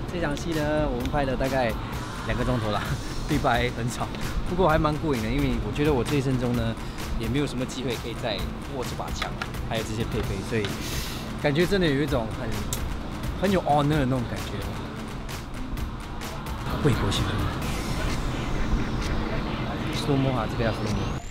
这场戏呢，我们拍了大概2个钟头啦，对白很少，不过还蛮过瘾的，因为我觉得我这一生中呢，也没有什么机会可以再握这把枪，还有这些配备，所以感觉真的有一种很有 honor 的那种感觉。为国牺牲，slow mo 啊，这个要 slow mo。